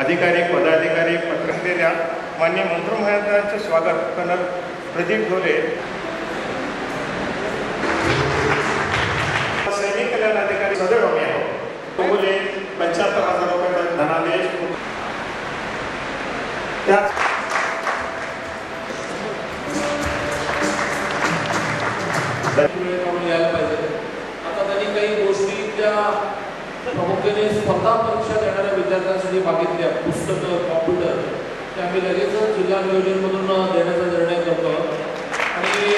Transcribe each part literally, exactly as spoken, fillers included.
अधिकारी पदाधिकारी पत्रकारिता माननीय मंत्रिमंडळाचे स्वागत कर्नल प्रदीप ढोले, सैनिक कल्याण अधिकारी सदैव आम्ही आहोत. बोले पंच्याहत्तर हजार रुपये धनादेश यायला पाहिजे. आता त्यांनी काही गोष्टी त्या प्रामुख्याने स्पर्धा परीक्षा देणाऱ्या विद्यार्थ्यांसाठी मागितल्या, पुस्तकं, कॉम्प्युटर, ते आम्ही लगेच जिल्हा नियोजनमधून देण्याचा निर्णय करतो. आणि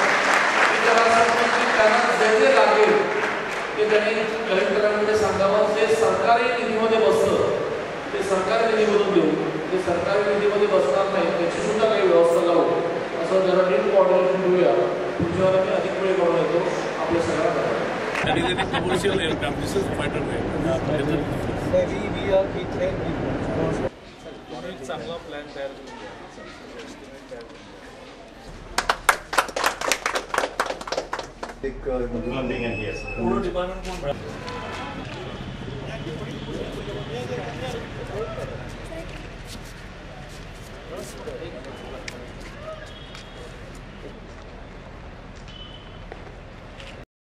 त्यांना जे जे लागेल ते त्यांनी कलेक्टरांकडे सांगावं. जे सरकारी निधीमध्ये बसतं ते सरकारी निधीमधून देऊ, ते सरकारी निधीमध्ये बसणार नाही त्याची सुद्धा काही व्यवस्था लावू, असं जरा नीट कोऑर्डिनेशन घेऊया. तुमच्यावर आम्ही अधिक वेळ करून येतो आपल्या सगळ्यांना. That is a commercial aircraft. This is fighter plane. We we are we train people. एक चांगला प्लॅन तयार एक लँडिंग आहे पूर्ण डिपार्टमेंट कोण एक